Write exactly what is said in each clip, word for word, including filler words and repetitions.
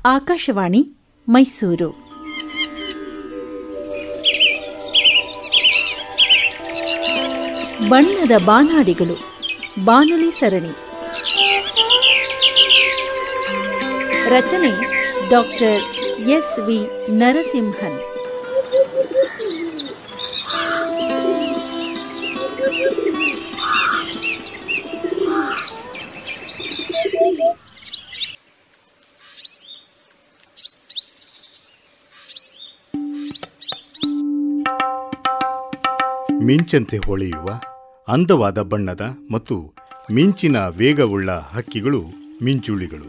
ಆಕಾಶವಾಣಿ ಮೈಸೂರು. ಬಣ್ಣದ ಬಾನಾಡಿಗಳು ಬಾನುಲಿ ಸರಣಿ. ರಚನೆ ಡಾಕ್ಟರ್ ಎಸ್ ವಿ ನರಸಿಂಹನ್. ಮಿಂಚಂತೆ ಹೊಳೆಯುವ ಅಂದವಾದ ಬಣ್ಣದ ಮತ್ತು ಮಿಂಚಿನ ವೇಗವುಳ್ಳ ಹಕ್ಕಿಗಳು ಮಿಂಚುಳಿಗಳು.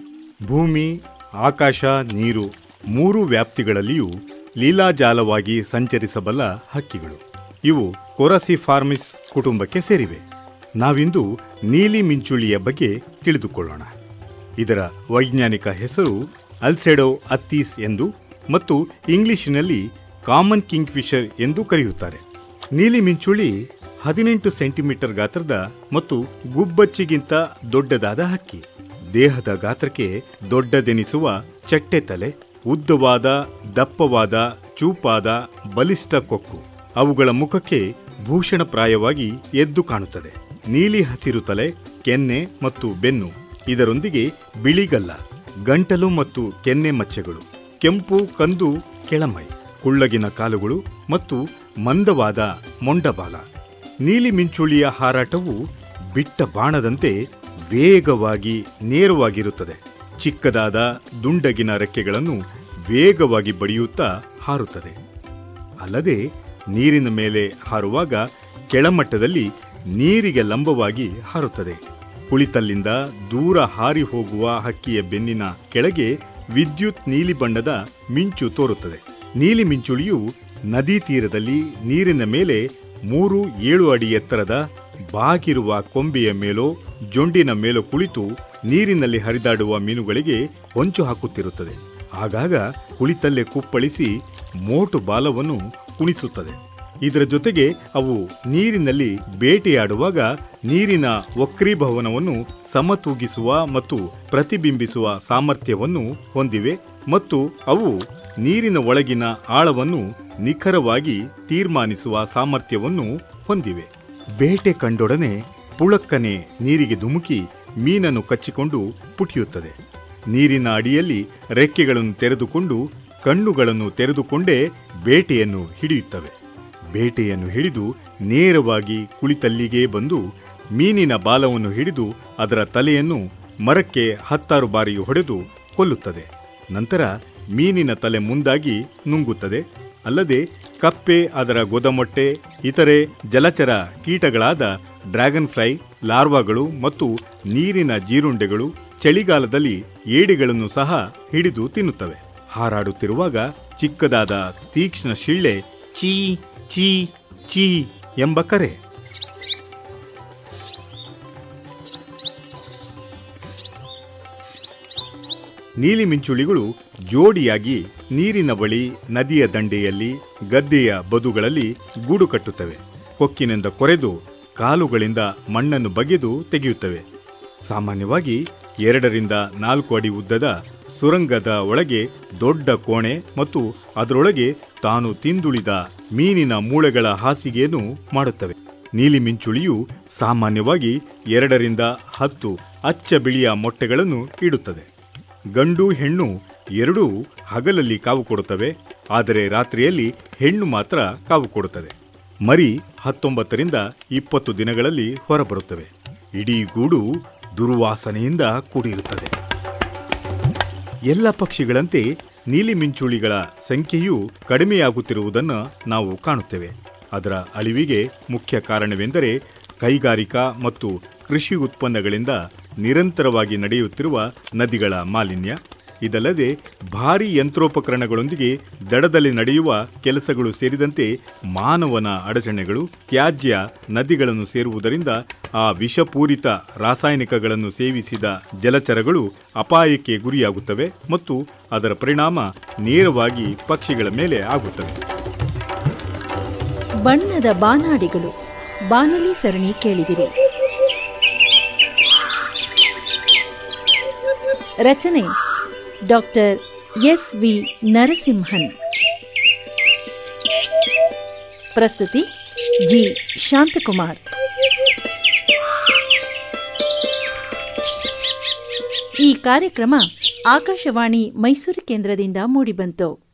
ಭೂಮಿ, ಆಕಾಶ, ನೀರು ಮೂರು ವ್ಯಾಪ್ತಿಗಳಲ್ಲಿಯೂ ಲೀಲಾಜಾಲವಾಗಿ ಸಂಚರಿಸಬಲ್ಲ ಹಕ್ಕಿಗಳು. ಇವು ಕೊರಸಿಫಾರ್ಮಿಸ್ ಕುಟುಂಬಕ್ಕೆ ಸೇರಿವೆ. ನಾವಿಂದು ನೀಲಿ ಮಿಂಚುಳಿಯ ಬಗ್ಗೆ ತಿಳಿದುಕೊಳ್ಳೋಣ. ಇದರ ವೈಜ್ಞಾನಿಕ ಹೆಸರು ಅಲ್ಸೆಡೋ ಅಥೀಸ್ ಎಂದು ಮತ್ತು ಇಂಗ್ಲಿಷಿನಲ್ಲಿ ಕಾಮನ್ ಕಿಂಗ್ಫಿಶರ್ ಎಂದು ಕರೆಯುತ್ತಾರೆ. ನೀಲಿ ಮಿಂಚುಳಿ ಹದಿನೆಂಟು ಸೆಂಟಿಮೀಟರ್ ಗಾತ್ರದ ಮತ್ತು ಗುಬ್ಬಚ್ಚಿಗಿಂತ ದೊಡ್ಡದಾದ ಹಕ್ಕಿ. ದೇಹದ ಗಾತ್ರಕ್ಕೆ ದೊಡ್ಡದೆನಿಸುವ ಚಟ್ಟೆ ತಲೆ, ಉದ್ದವಾದ, ದಪ್ಪವಾದ, ಚೂಪಾದ, ಬಲಿಷ್ಠ ಕೊಕ್ಕು. ಅವುಗಳ ಮುಖಕ್ಕೆ ಭೂಷಣಪ್ರಾಯವಾಗಿ ಎದ್ದು ಕಾಣುತ್ತದೆ. ನೀಲಿ ಹಸಿರು ತಲೆ, ಕೆನ್ನೆ ಮತ್ತು ಬೆನ್ನು, ಇದರೊಂದಿಗೆ ಬಿಳಿಗಲ್ಲ, ಗಂಟಲು ಮತ್ತು ಕೆನ್ನೆ ಮಚ್ಚೆಗಳು, ಕೆಂಪು ಕಂದು ಕೆಳಮೈ, ಕುಳ್ಳಗಿನ ಕಾಲುಗಳು ಮತ್ತು ಮಂದವಾದ ಮೊಂಡಬಾಲ. ನೀಲಿ ಮಿಂಚುಳಿಯ ಹಾರಾಟವು ಬಿಟ್ಟ ಬಾಣದಂತೆ ವೇಗವಾಗಿ ನೇರವಾಗಿರುತ್ತದೆ. ಚಿಕ್ಕದಾದ ದುಂಡಗಿನ ರೆಕ್ಕೆಗಳನ್ನು ವೇಗವಾಗಿ ಬಡಿಯುತ್ತಾ ಹಾರುತ್ತದೆ. ಅಲ್ಲದೆ ನೀರಿನ ಮೇಲೆ ಹಾರುವಾಗ ಕೆಳಮಟ್ಟದಲ್ಲಿ ನೀರಿಗೆ ಲಂಬವಾಗಿ ಹಾರುತ್ತದೆ. ಕುಳಿತಲ್ಲಿಂದ ದೂರ ಹಾರಿ ಹೋಗುವ ಹಕ್ಕಿಯ ಬೆನ್ನಿನ ಕೆಳಗೆ ವಿದ್ಯುತ್ ನೀಲಿ ಬಣ್ಣದ ಮಿಂಚು ತೋರುತ್ತದೆ. ನೀಲಿ ಮಿಂಚುಳಿಯು ನದಿ ತೀರದಲ್ಲಿ ನೀರಿನ ಮೇಲೆ ಮೂರು ಏಳು ಅಡಿ ಎತ್ತರದ ಬಾಗಿರುವ ಕೊಂಬೆಯ ಮೇಲೋ ಜೊಂಡಿನ ಮೇಲೋ ಕುಳಿತು ನೀರಿನಲ್ಲಿ ಹರಿದಾಡುವ ಮೀನುಗಳಿಗೆ ಹೊಂಚು ಹಾಕುತ್ತಿರುತ್ತದೆ. ಆಗಾಗ ಕುಳಿತಲ್ಲೇ ಕುಪ್ಪಳಿಸಿ ಮೋಟು ಬಾಲವನ್ನು ಕುಣಿಸುತ್ತದೆ. ಇದರ ಜೊತೆಗೆ ಅವು ನೀರಿನಲ್ಲಿ ಬೇಟೆಯಾಡುವಾಗ ನೀರಿನ ವಕ್ರೀಭವನವನ್ನು ಸಮತೂಗಿಸುವ ಮತ್ತು ಪ್ರತಿಬಿಂಬಿಸುವ ಸಾಮರ್ಥ್ಯವನ್ನು ಹೊಂದಿವೆ ಮತ್ತು ಅವು ನೀರಿನ ಒಳಗಿನ ಆಳವನ್ನು ನಿಖರವಾಗಿ ತೀರ್ಮಾನಿಸುವ ಸಾಮರ್ಥ್ಯವನ್ನು ಹೊಂದಿವೆ. ಬೇಟೆ ಕಂಡೊಡನೆ ಪುಳಕ್ಕನೆ ನೀರಿಗೆ ಧುಮುಕಿ ಮೀನನ್ನು ಕಚ್ಚಿಕೊಂಡು ಪುಟಿಯುತ್ತದೆ. ನೀರಿನ ಅಡಿಯಲ್ಲಿ ರೆಕ್ಕೆಗಳನ್ನು ತೆರೆದುಕೊಂಡು ಕಣ್ಣುಗಳನ್ನು ತೆರೆದುಕೊಂಡೇ ಬೇಟೆಯನ್ನು ಹಿಡಿಯುತ್ತವೆ. ಬೇಟೆಯನ್ನು ಹಿಡಿದು ನೇರವಾಗಿ ಕುಳಿತಲ್ಲಿಗೆ ಬಂದು ಮೀನಿನ ಬಾಲವನ್ನು ಹಿಡಿದು ಅದರ ತಲೆಯನ್ನು ಮರಕ್ಕೆ ಹತ್ತಾರು ಬಾರಿ ಹೊಡೆದು ಕೊಲ್ಲುತ್ತದೆ. ನಂತರ ಮೀನಿನ ತಲೆ ಮುಂದಾಗಿ ನುಂಗುತ್ತದೆ. ಅಲ್ಲದೆ ಕಪ್ಪೆ, ಅದರ ಗೊದಮೊಟ್ಟೆ, ಇತರೆ ಜಲಚರ ಕೀಟಗಳಾದ ಡ್ರ್ಯಾಗನ್ ಫ್ಲೈ ಲಾರ್ವಾಗಳು ಮತ್ತು ನೀರಿನ ಜೀರುಂಡೆಗಳು, ಚಳಿಗಾಲದಲ್ಲಿ ಏಡಿಗಳನ್ನು ಸಹ ಹಿಡಿದು ತಿನ್ನುತ್ತವೆ. ಹಾರಾಡುತ್ತಿರುವಾಗ ಚಿಕ್ಕದಾದ ತೀಕ್ಷ್ಣ ಶಿಳ್ಳೆ ಚೀ ಚೀ ಚೀ ಎಂಬ ಕರೆ. ನೀಲಿ ಮಿಂಚುಳಿಗಳು ಜೋಡಿಯಾಗಿ ನೀರಿನ ಬಳಿ, ನದಿಯ ದಂಡೆಯಲ್ಲಿ, ಗದ್ದೆಯ ಬದುಗಳಲ್ಲಿ ಗೂಡು ಕಟ್ಟುತ್ತವೆ. ಕೊಕ್ಕಿನಿಂದ ಕೊರೆದು ಕಾಲುಗಳಿಂದ ಮಣ್ಣನ್ನು ಬಗೆದು ತೆಗೆಯುತ್ತವೆ. ಸಾಮಾನ್ಯವಾಗಿ ಎರಡರಿಂದ ನಾಲ್ಕು ಅಡಿ ಉದ್ದದ ಸುರಂಗದ ಒಳಗೆ ದೊಡ್ಡ ಕೋಣೆ ಮತ್ತು ಅದರೊಳಗೆ ತಾನು ತಿಂದುಳಿದ ಮೀನಿನ ಮೂಳೆಗಳ ಹಾಸಿಗೆಯನ್ನು ಮಾಡುತ್ತವೆ. ನೀಲಿ ಮಿಂಚುಳಿಯು ಸಾಮಾನ್ಯವಾಗಿ ಎರಡರಿಂದ ಹತ್ತು ಅಚ್ಚ ಬಿಳಿಯ ಮೊಟ್ಟೆಗಳನ್ನು ಇಡುತ್ತದೆ. ಗಂಡು ಹೆಣ್ಣು ಎರಡೂ ಹಗಲಲ್ಲಿ ಕಾವು ಕೊಡುತ್ತವೆ, ಆದರೆ ರಾತ್ರಿಯಲ್ಲಿ ಹೆಣ್ಣು ಮಾತ್ರ ಕಾವು ಕೊಡುತ್ತದೆ. ಮರಿ ಹತ್ತೊಂಬತ್ತರಿಂದ ಇಪ್ಪತ್ತು ದಿನಗಳಲ್ಲಿ ಹೊರಬರುತ್ತವೆ. ಇಡೀ ಗೂಡು ದುರ್ವಾಸನೆಯಿಂದ ಕೂಡಿರುತ್ತದೆ. ಎಲ್ಲ ಪಕ್ಷಿಗಳಂತೆ ನೀಲಿ ಮಿಂಚುಳಿಗಳ ಸಂಖ್ಯೆಯೂ ಕಡಿಮೆಯಾಗುತ್ತಿರುವುದನ್ನು ನಾವು ಕಾಣುತ್ತೇವೆ. ಅದರ ಅಳಿವಿಗೆ ಮುಖ್ಯ ಕಾರಣವೆಂದರೆ ಕೈಗಾರಿಕಾ ಮತ್ತು ಕೃಷಿ ಉತ್ಪನ್ನಗಳಿಂದ ನಿರಂತರವಾಗಿ ನಡೆಯುತ್ತಿರುವ ನದಿಗಳ ಮಾಲಿನ್ಯ. ಇದಲ್ಲದೆ ಭಾರೀ ಯಂತ್ರೋಪಕರಣಗಳೊಂದಿಗೆ ದಡದಲ್ಲಿ ನಡೆಯುವ ಕೆಲಸಗಳು ಸೇರಿದಂತೆ ಮಾನವನ ಅಡಚಣೆಗಳು, ತ್ಯಾಜ್ಯ ನದಿಗಳನ್ನು ಸೇರುವುದರಿಂದ ಆ ವಿಷಪೂರಿತ ರಾಸಾಯನಿಕಗಳನ್ನು ಸೇವಿಸಿದ ಜಲಚರಗಳು ಅಪಾಯಕ್ಕೆ ಗುರಿಯಾಗುತ್ತವೆ ಮತ್ತು ಅದರ ಪರಿಣಾಮ ನೇರವಾಗಿ ಪಕ್ಷಿಗಳ ಮೇಲೆ ಆಗುತ್ತವೆ. ಬಣ್ಣದ ಬಾನಾಡಿಗಳು ಬಾನುಲಿ ಸರಣಿ ಕೇಳಿದಿರಿ. ರಚನೆ ಡಾಕ್ಟರ್ ಎಸ್ ವಿ ನರಸಿಂಹನ್. ಪ್ರಸ್ತುತಿ ಜಿ ಶಾಂತಕುಮಾರ್. ಈ ಕಾರ್ಯಕ್ರಮ ಆಕಾಶವಾಣಿ ಮೈಸೂರು ಕೇಂದ್ರದಿಂದ ಮೂಡಿಬಂತು.